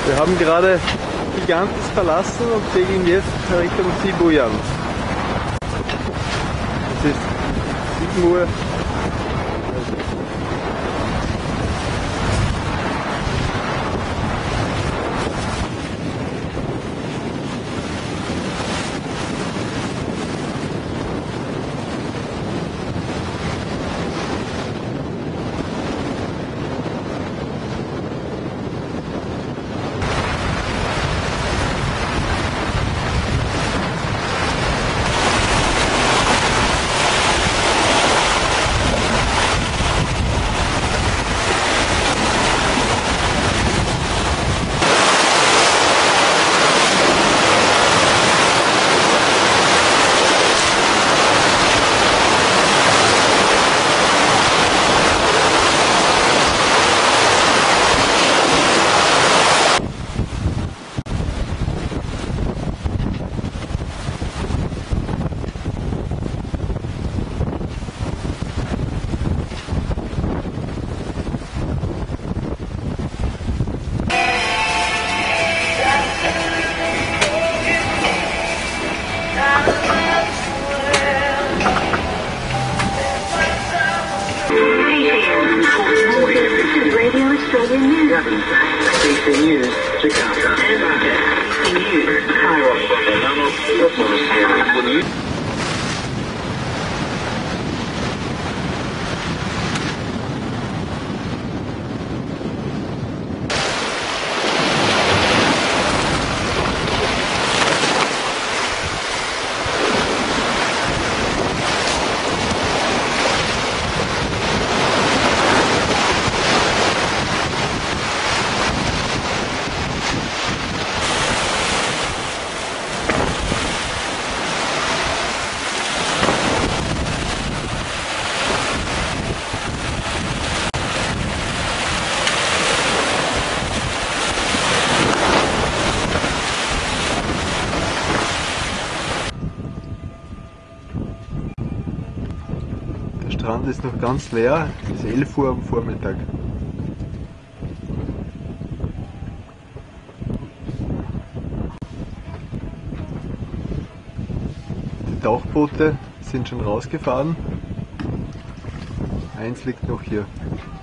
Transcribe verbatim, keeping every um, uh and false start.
Wir haben gerade Gigantes verlassen und segeln jetzt Richtung Sibuyan. Es ist sieben Uhr. News, Jakarta. News, Cairo. Der Strand ist noch ganz leer, es ist elf Uhr am Vormittag. Die Tauchboote sind schon rausgefahren, eins liegt noch hier.